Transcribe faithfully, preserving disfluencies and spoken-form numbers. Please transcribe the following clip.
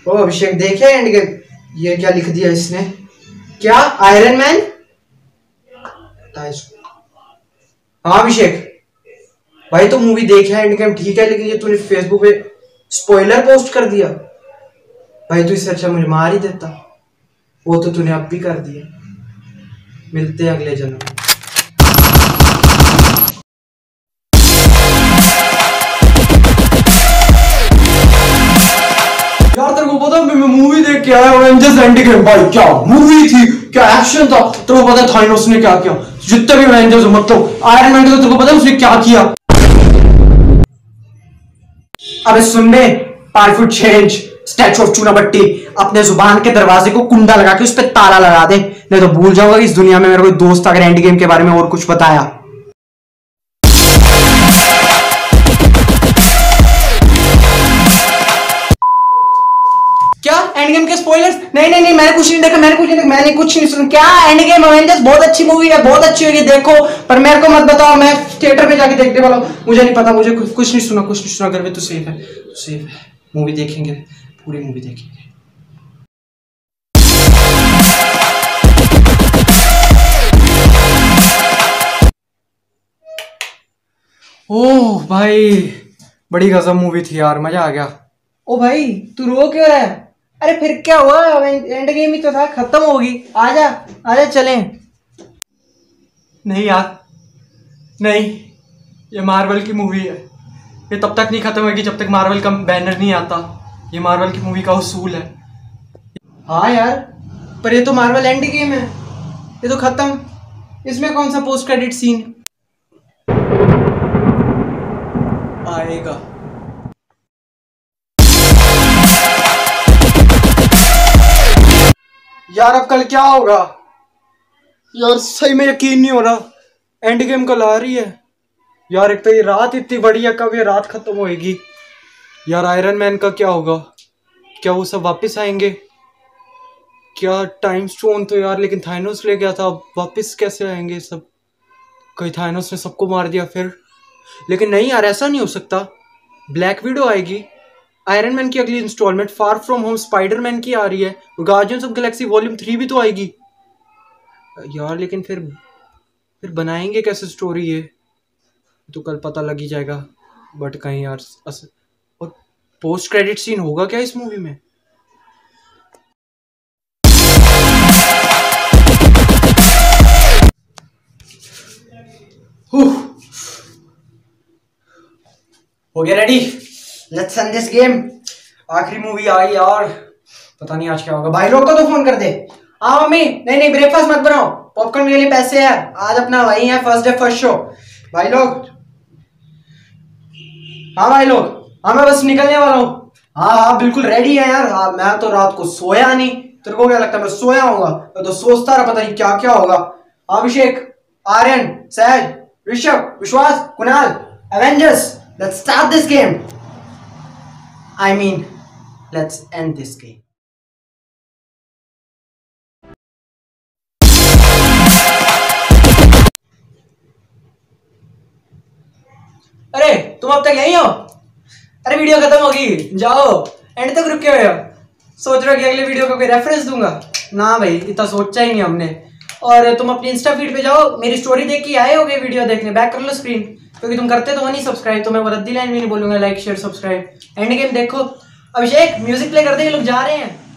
ओ अभिषेक देखे end game? ये क्या लिख दिया इसने? क्या आयरन मैन? हाँ अभिषेक भाई तो मूवी देखे एंड गेम ठीक है, लेकिन ये तूने फेसबुक पे स्पॉइलर पोस्ट कर दिया भाई। तू इससे अच्छा मुझे मार ही देता। वो तो तूने अब भी कर दिया। मिलते हैं अगले जन्म में। यार तेरे को पता मैं मूवी देख के आया एवेंजर्स एंड गेम भाई, क्या मूवी थी, क्या एक्शन था। तेरे को पता है थानोस ने क्या किया? जितने भी एवेंजर्स मतलब आयरन मैन के, तो तेरे को पता है उसने क्या किया? अबे सुन ले, powerful change statue of Chunapatti, अपने जुबान के दरवाजे को कुंडा लगा के उस पर ताला लगा दे, नहीं तो भूल जाऊंगा कि इस दुनिया में मेरा कोई दोस्त अगर एंड गेम के बारे में और कुछ बताया। क्या एंड गेम के स्पॉयलर्स? नहीं नहीं नहीं मैंने कुछ नहीं देखा, मैंने कुछ नहीं देखा, मैंने कुछ नहीं सुना। क्या एंड गेम अवेंजर्स बहुत अच्छी मूवी है, बहुत अच्छी होगी, देखो, पर मेरे को मत बताओ, मैं थिएटर में जाके देखने वाला हूँ। मुझे नहीं पता, मुझे कुछ, कुछ नहीं सुना, कुछ नहीं सुना। घर में तो सेफ है, तो सेफ है। मूवी देखेंगे, पूरी मूवी देखेंगे। ओह भाई बड़ी गजब मूवी थी यार, मजा आ गया। ओ भाई तू रो क्यों रहा है? अरे फिर क्या हुआ, एंड गेम ही तो था, खत्म होगी। आजा आजा चलें। नहीं यार नहीं, ये मार्वल की मूवी है, ये तब तक नहीं खत्म होगी जब तक मार्वल का बैनर नहीं आता। ये मार्वल की मूवी का उसूल है। हाँ यार पर ये तो मार्वल एंड गेम है, ये तो खत्म। इसमें कौन सा पोस्ट क्रेडिट सीन आएगा? यार अब कल क्या होगा यार? सही में यकीन नहीं हो रहा एंड गेम कल आ रही है यार। एक तो ये रात इतनी बड़ी है, कब ये रात खत्म होएगी यार? आयरन मैन का क्या होगा? क्या वो सब वापस आएंगे? क्या टाइम स्टोन तो यार लेकिन थानोस ले गया था, अब वापस कैसे आएंगे सब? कहीं थानोस ने सबको मार दिया फिर? लेकिन नहीं यार ऐसा नहीं हो सकता। ब्लैक विडो आएगी, आयरन मैन की अगली instalment Far From Home Spiderman की आ रही है, और Guardians of Galaxy Volume Three भी तो आएगी यार। लेकिन फिर फिर बनाएंगे कैसे स्टोरी? ये तो कल पता लग ही जाएगा। बट कहीं यार अस... और पोस्ट क्रेडिट सीन होगा क्या इस मूवी में? हो गया ready? Let's end this game. आखिरी मूवी आई यार, पता नहीं आज क्या होगा। भाई लोग को तो फोन कर दे। हाँ मम्मी, नहीं नहीं ब्रेकफास्ट मत बनाओ, पॉपकॉर्न के लिए पैसे है, आज अपना वही है फर्स्ट डे फर्स्ट शो। भाई लोग, हाँ भाई लोग, हाँ मैं बस निकलने वाला हूँ। हाँ हाँ बिल्कुल रेडी है यार। हाँ मैं तो रात को सोया नहीं, तेरे को क्या लगता है मैं सोया होऊंगा? मैं तो सोचता रहा पता नहीं क्या क्या होगा। अभिषेक, Aryan, Sahaj, Rishabh, Vishwas, Kunal, Avengers, let's start this game. I mean, let's end this game. अरे तुम अब तक यहीं हो? अरे वीडियो खत्म होगी, जाओ। एंड तक रुके हुए हो? सोच रहे हो कि अगले वीडियो का कोई रेफरेंस दूंगा? ना भाई इतना सोचा ही नहीं हमने। और तुम अपनी इंस्टा फीड पे जाओ, मेरी स्टोरी देख के आए होगे वीडियो देखने, बैक कर लो स्क्रीन, क्योंकि तुम करते तो हो नहीं सब्सक्राइब। तो मैं वो रद्दी लाइन भी नहीं बोलूंगा, like share subscribe. Endgame देखो। अभिषेक म्यूजिक प्ले करते हैं, लोग जा रहे हैं।